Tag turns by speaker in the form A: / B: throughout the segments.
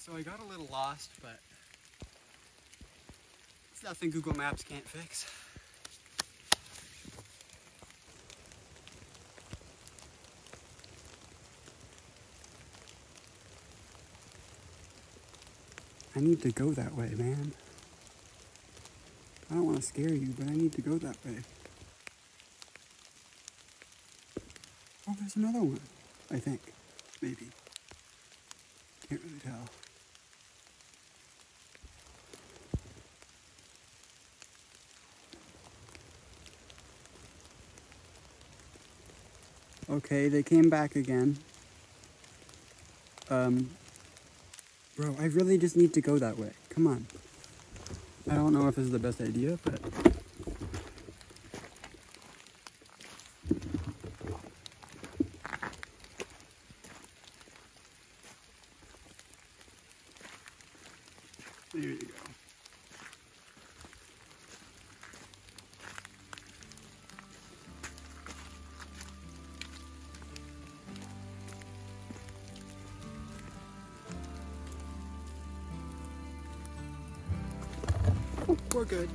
A: So I got a little lost, but it's nothing Google Maps can't fix. I need to go that way, man. I don't want to scare you, but I need to go that way. Oh, there's another one, I think. Maybe. Can't really tell. Okay, they came back again. Bro, I really just need to go that way. Come on. I don't know if this is the best idea, but... There you go. Oh, we're good.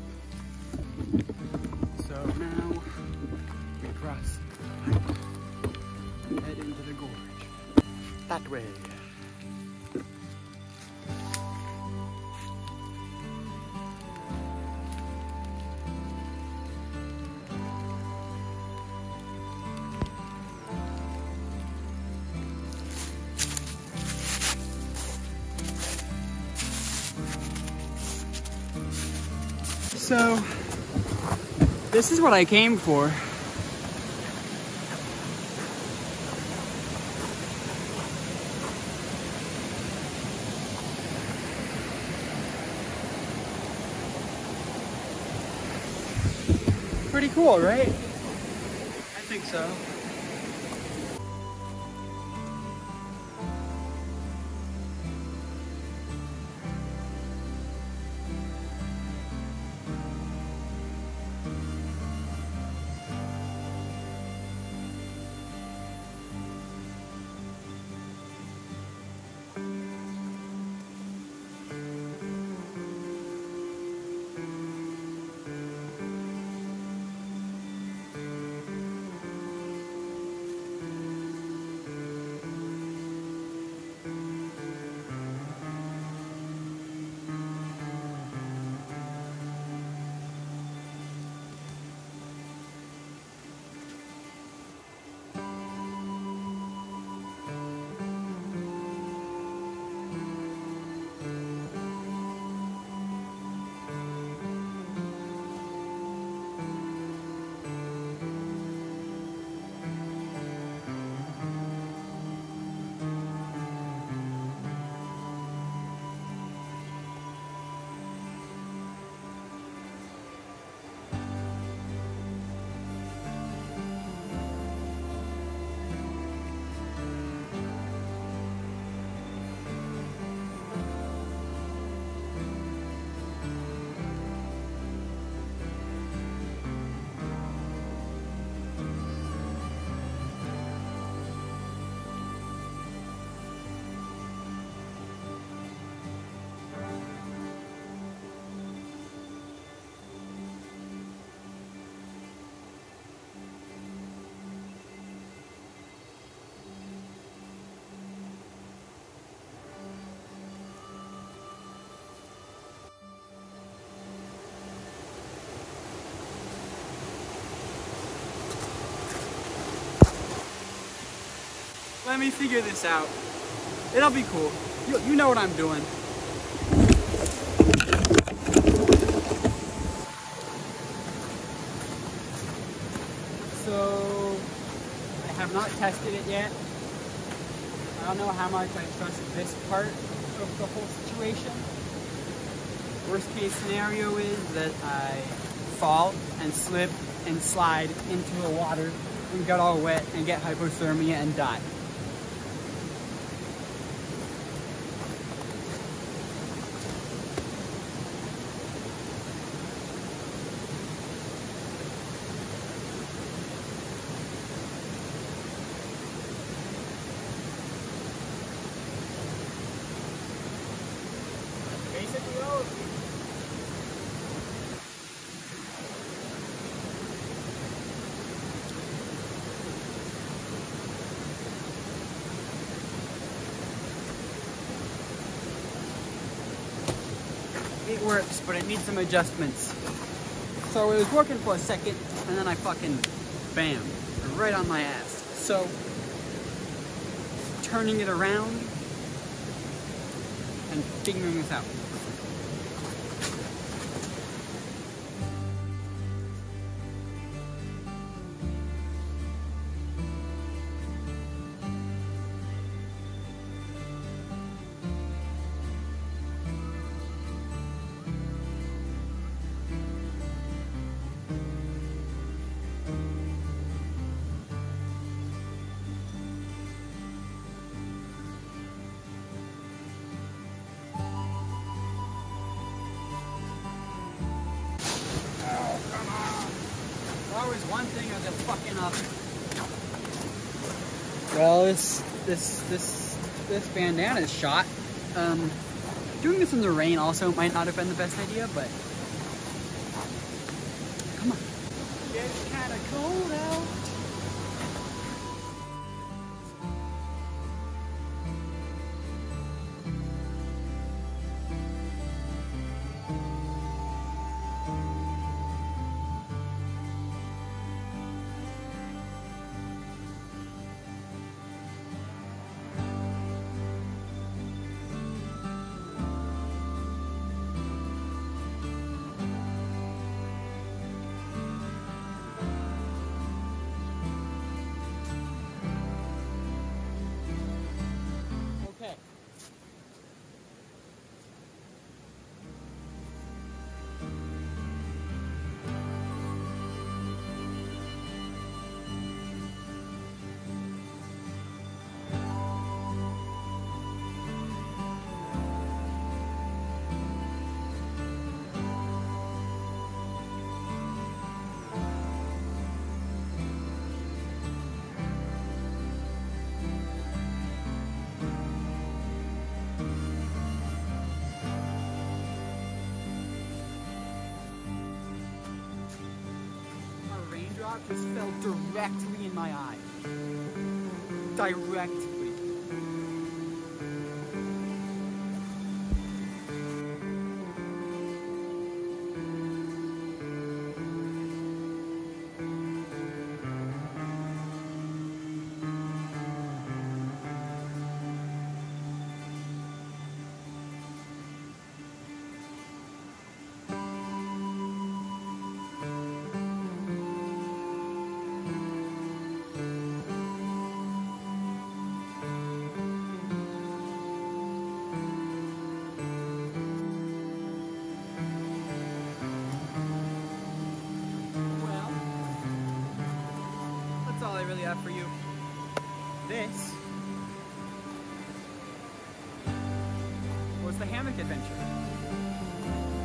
A: So now we cross, head into the gorge. That way. So, this is what I came for. Pretty cool, right? I think so. Let me figure this out. It'll be cool. You know what I'm doing. So, I have not tested it yet. I don't know how much I trust this part of the whole situation. Worst case scenario is that I fall and slip and slide into the water and get all wet and get hypothermia and die. it works, but it needs some adjustments. So it was working for a second, and then I fucking, bam, right on my ass. So, turning it around and figuring this out. Always one thing or the fucking other. Well, this bandana is shot. Doing this in the rain also might not have been the best idea, but come on. It's kind of cold out. Just fell directly in my eye. Directly. All I really have for you. This was the Hammock Adventure.